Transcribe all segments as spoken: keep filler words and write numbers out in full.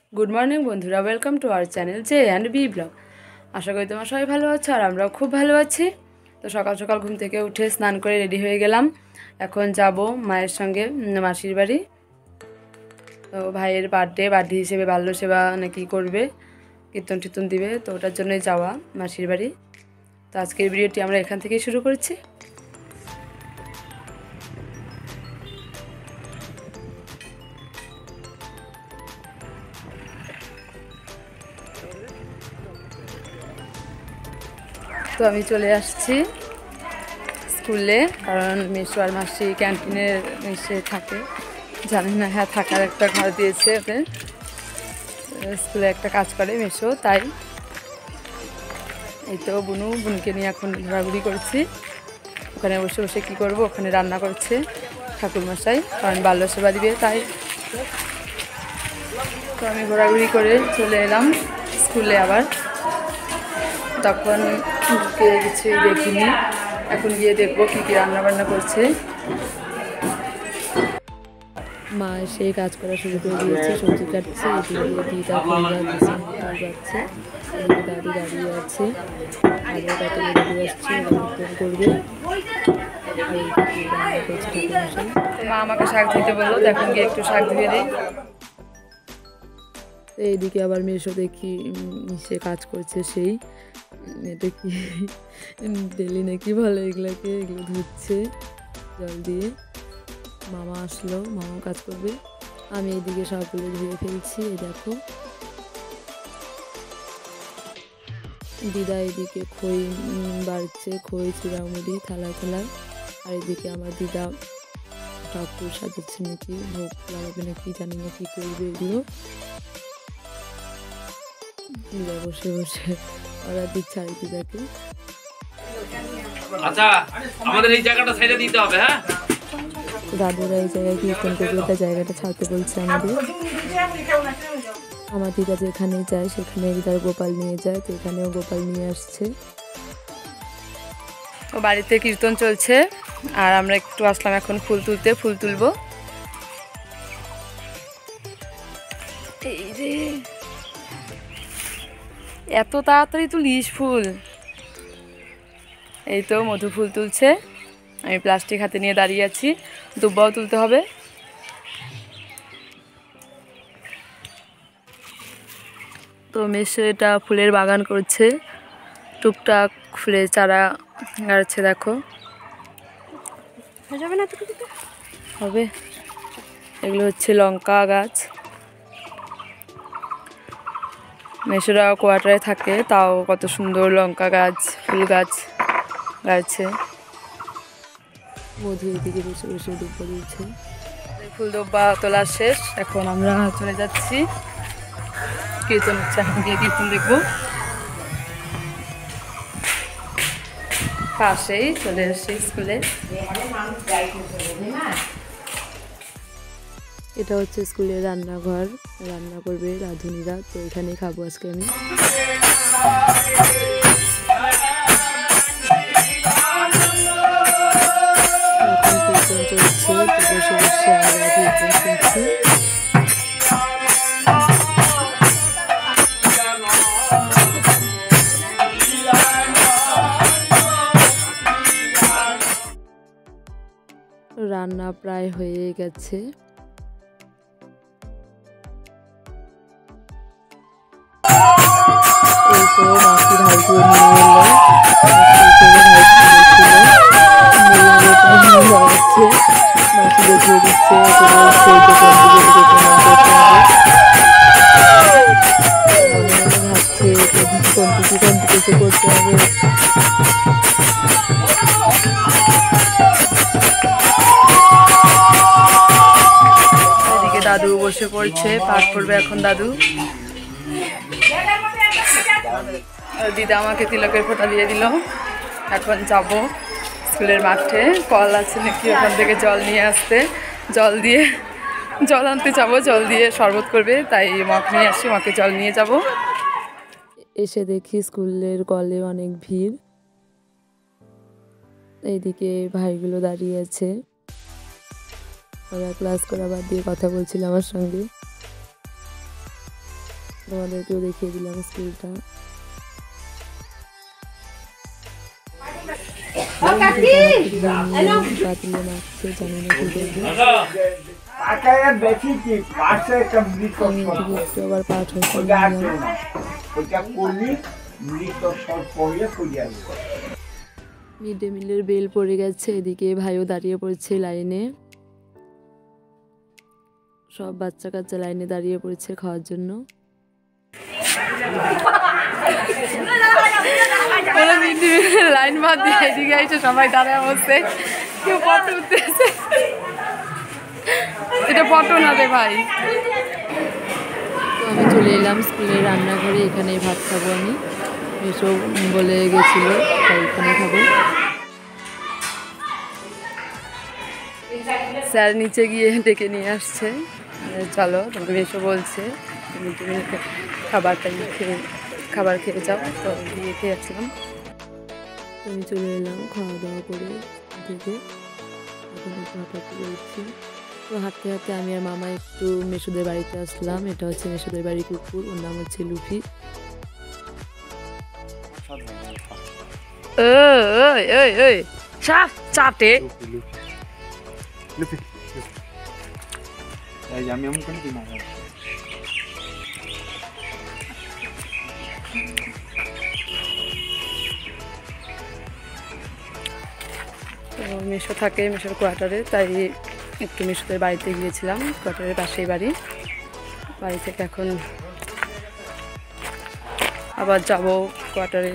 Good morning बंधुरा welcome to our channel J and B blog. आशा करी तुम्हारा सबाई भालो आछो और आमराओ खूब भालो आछि। तो सकाल सकाल घुम थेके उठे स्नान करे रेडी हो गेलाम। एखन जाबो मायेर संगे मासिर बाड़ी। तो भाइयेर बार्थडे बार्थडे हिसेबे बाल्य सेवा नाकि करबे, कीर्तन टीर्तन दिबे, तो ओटार जोन्नोई जाওয়া मासिर बाड़ी। तो आजकेर भिडियोटी आमरा एखान थेकेई शुरू करछि। तो আমি চলে আসছি স্কুলে, কারণ মেসো আর মাসি ক্যান্টিনে এসে থাকে, জানেন না? হ্যাঁ, থাকার একটা ঘর দিয়েছে ওদের, স্কুলে একটা কাজ করে মেসো, তাই এই তো বুনু বুনকে নিয়ে এখন ঘোরাঘুরি করছি। ওখানে বসে বসে কী করবো, ওখানে রান্না করছে ঠাকুরমশাই, কারণ বাল্য সেবা দিবে, তাই তো আমি ঘোরাঘুরি করে চলে এলাম স্কুলে। আবার তখন ঢুকে কিছুই দেখিনি, এখন গিয়ে দেখবো কী কী রান্নাবান্না করছে। মা সেই কাজ করা শুরু করে দিয়েছে, সবজি কাটছে, এদিকে দিদা ফোন যাচ্ছে, যাচ্ছে এদিকে দাদু দাঁড়িয়ে আছে, আগে কত দাদু আসছে কীর্তন করবে, আর এইদিকে রান্না করছে ঠাকুরমশাই। মা আমাকে শাক দিতে বললো, তো এখন গিয়ে একটু শাক ধুয়ে দিই। এইদিকে আবার মেশো দেখি সে কাজ করছে, সেই এটা কি ডেলি নাকি বলে এগুলোকে, এগুলো ধুচ্ছে জল দিয়ে। মামা আসলো, মামাও কাজ করবে, আমি এইদিকে সবগুলো ধুয়ে ফেলছি। এই দেখো দিদা এদিকে খই বাড়ছে, খই চিড়ামুড়ি থালায় থালায়, আর এদিকে আমার দিদা ঠাকুর সাজাচ্ছে নাকি, ভোগ লাগাবে নাকি, জানি না কি করবে এগুলো। দিদা বসে বসে ওরা দিচ্ছে আর দিদাকে। আচ্ছা, আমাদের এই জায়গাটা ছেড়ে দিতে হবে। হ্যাঁ, দাদুরা এই জায়গায় কীর্তন করবে, তার জায়গাটা ছাড়তে বলছে আমাদের। আমার দিদা যেখানে যায় সেখানে দিদার গোপাল নিয়ে যায়, তো এখানেও গোপাল নিয়ে আসছে। ও বাড়িতে কীর্তন চলছে, আর আমরা একটু আসলাম এখন ফুল তুলতে, ফুল তুলবো। এই রে, এত তাড়াতাড়ি তুলিস ফুল? এই তো মধু ফুল তুলছে, আমি প্লাস্টিক হাতে নিয়ে দাঁড়িয়ে আছি। দুব্বাও তুলতে হবে। তো মেশো এটা ফুলের বাগান করছে, টুকটাক ফুলের চারা গাড়ছে, দেখো যাবে না হবে। এগুলো হচ্ছে লঙ্কা গাছ। মেশোরা কোয়ার্টারে থাকে, তাও কত সুন্দর লঙ্কা গাছ, ফুল গাছ গাড়ছে। মধু এদিকে বসে বসে দুব্বা দিয়েছে। ফুল দুব্বা তোলা শেষ, এখন আমরা চলে যাচ্ছি কীর্তন হচ্ছে, এখন গিয়ে কীর্তন দেখবো। পাশেই চলে এসছি স্কুলে। এটা হচ্ছে স্কুলের রান্নাঘর, রান্না করবে রাঁধুনিরা, তো এখানেই খাবো আজকে আমি। এখন কীর্তন চলছে, তো বসে বসে আমরা কীর্তন শুনছি। রান্না প্রায় হয়ে গেছে। এই তো মাসি ভাইকে নিয়ে এলো, মাসি দেখিয়ে দিচ্ছে ভাবছে কোন কিছু কোন কিছু করতে হবে। এদিকে দাদু বসে পড়ছে, পাঠ করবে এখন দাদু। দিদা আমাকে তিলকের ফোঁটা দিয়ে দিল। এখন যাব স্কুলের মাঠে, কল আছে নাকি ওখান থেকে জল নিয়ে আসতে, জল দিয়ে জল আনতে যাব, জল দিয়ে শরবত করবে, তাই মগ নিয়ে আসি, মাকে জল নিয়ে যাব। এসে দেখি স্কুলের কলে অনেক ভিড়, এইদিকে ভাইগুলো দাঁড়িয়ে আছে, ওরা ক্লাস করা বাদ দিয়ে কথা বলছিল আমার সঙ্গে। তোমাদেরকেও দেখিয়ে দিলাম স্কুলটা। পাতিলে মাখছে, জানি না কি করবে। একটু আবার পাঠ হচ্ছে। মিড ডে মিলের বেল পড়ে গেছে, এদিকে ভাইও দাঁড়িয়ে পড়েছে লাইনে। সব বাচ্চা কাচ্চা লাইনে দাঁড়িয়ে পড়েছে খাওয়ার জন্য। লাইন বাদ দিয়ে এদিকে এসে সবাই দাঁড়ায় বসছে, কেউ ফটো উঠতেছে। এটা ফটো না রে ভাই। তো আমি চলে এলাম স্কুলের রান্নাঘরে, এখানে ভাত খাবো আমি। এসব বলে গেছিল তাই এখানে খাবো। স্যার নিচে গিয়ে ডেকে নিয়ে আসছে, চলো তোমাকে এসে বলছে তুমি তুমি খাবারটা খেয়ে খাবার খেয়ে যাও। তো গিয়ে খেয়েছিলাম। আমি চলে এলাম খাওয়া দাওয়া করে থেকে, এখন একটু হাঁটাহাঁটি করছি। তো হাঁটতে হাঁটতে আমি আর মামা একটু মেসুদের বাড়িতে আসলাম। এটা হচ্ছে মেসুদের বাড়ির কুকুর, ওর নাম হচ্ছে লুফি। চাটে আমি এমন করে দিই না। তো মেশো থাকে মেশোর কোয়ার্টারে, তাই একটু মেশোদের বাড়িতে গিয়েছিলাম। কোয়ার্টারের পাশেই বাড়ি। বাড়ি থেকে এখন আবার যাব কোয়ার্টারে।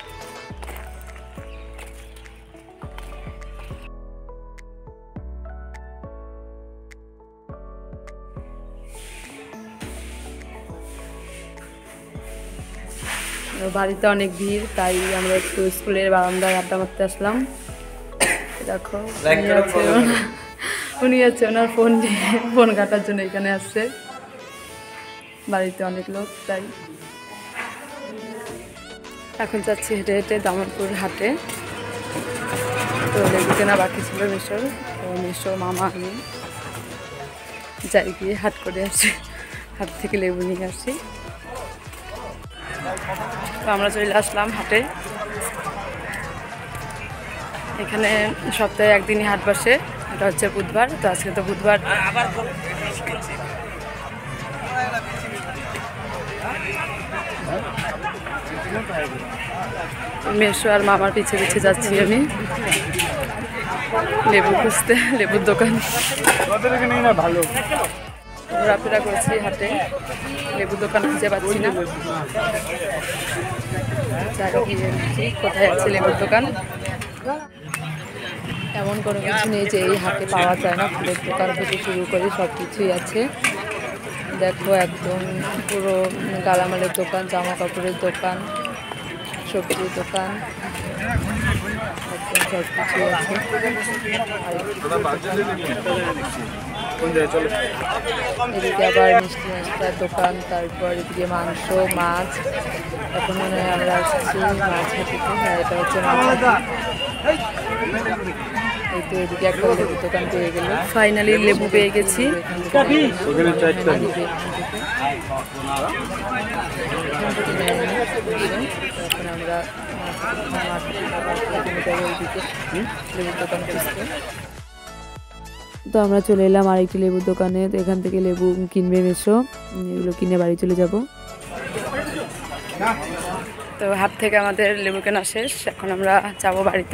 বাড়িতে অনেক ভিড়, তাই আমরা একটু স্কুলের বারান্দায় আড্ডা মারতে আসলাম। দেখো উনি আছে ওনার ফোন নিয়ে ফোন কাটার জন্য এখানে আসছে। বাড়িতে অনেক লোক, তাই এখন যাচ্ছি হেঁটে হেঁটে দামোদপুর হাটে। তো লেবু কেনা বাকি ছিল মিশোর, তো মিশো মামা আমি যাই গিয়ে হাট করে আসি, হাট থেকে লেবু নিয়ে আসি। তো আমরা চলে আসলাম হাটে। এখানে সপ্তাহে একদিনই হাট বসে, এটা হচ্ছে বুধবার। তো আজকে তো বুধবার, মেশো আর মামার পিছে পিছে যাচ্ছি আমি লেবু খুঁজতে, লেবুর দোকান। ঘোরাফেরা করছি হাটে, লেবুর দোকান খুঁজে পাচ্ছি না। কোথায় আছে লেবুর দোকান? এমন কোনো কিছু নেই যে এই হাটে পাওয়া যায় না। ফুলের দোকান থেকে শুরু করে সব কিছুই আছে। দেখো একদম পুরো গালামালের দোকান, জামা কাপড়ের দোকান, সবজির দোকান, একদম সব কিছুই আছে। এদিকে আবার মিষ্টি নাস্তার দোকান, তারপর এদিকে মাংস, মাছ। এখন মনে হয় আমরা আসছি মাছ হাটিতে। হ্যাঁ, এটা হচ্ছে মাছ। এই তো এদিকে একটা লেবুর দোকান পেয়ে গেল, ফাইনালি লেবু পেয়ে গেছি। এখন আমরা লেবুর দোকান খুঁজতে। তো আমরা চলে এলাম আরেকটি লেবুর দোকানে। তো এখান থেকে লেবু কিনবে মেশো, এগুলো কিনে বাড়ি চলে যাব। তো হাট থেকে আমাদের লেবু কেনা শেষ, এখন আমরা যাব বাড়িতে।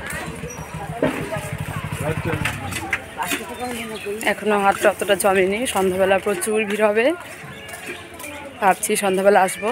এখনো হাটটা অতটা জমেনি, সন্ধ্যাবেলা প্রচুর ভিড় হবে। ভাবছি সন্ধ্যাবেলা আসবো।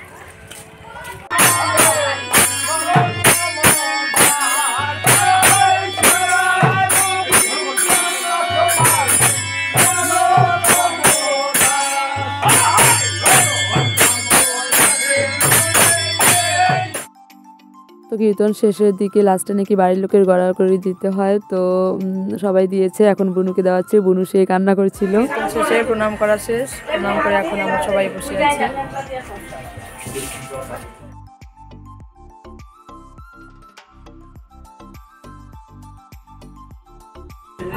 তো কীর্তন শেষের দিকে লাস্টে নাকি বাড়ির লোকের গড়া করে দিতে হয়, তো সবাই দিয়েছে। এখন বুনুকে দেওয়াচ্ছে, বুনু সে কান্না করছিল। শেষে প্রণাম করা শেষ, প্রণাম করে এখন আমরা সবাই বসে আছি।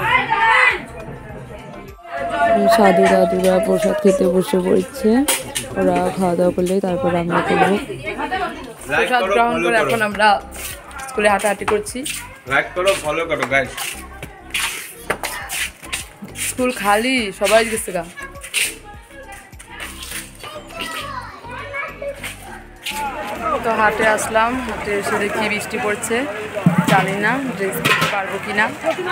সাধু দাদুরা প্রসাদ খেতে বসে পড়ছে। ওরা খাওয়া দাওয়া করলেই তারপর রান্না করবো। প্রসাদ গ্রহণ করে এখন আমরা স্কুলে হাঁটাহাঁটি করছি। লাইক করো, ফলো করো গাইস। স্কুল খালি, সবাই গেছে গা। তো হাটে আসলাম, হাটে এসে দেখি বৃষ্টি পড়ছে, জানি না ড্রেস কিনতে পারবো কিনা।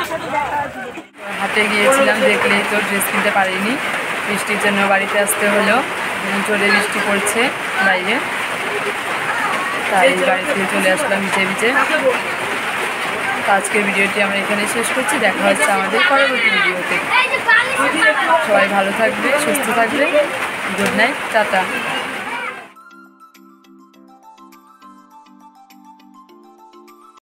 হাটে গিয়েছিলাম, দেখলেই তো ড্রেস কিনতে পারিনি, বৃষ্টির জন্য বাড়িতে আসতে হলো। জোরে বৃষ্টি পড়ছে বাইরে, তাই বাড়িতে চলে আসলাম ভিজে ভিজে। তো আজকের ভিডিওটি আমরা এখানে শেষ করছি, দেখা হচ্ছে আমাদের পরবর্তী ভিডিওতে। সবাই ভালো থাকবে, সুস্থ থাকবে, গুড নাইট, টাটা।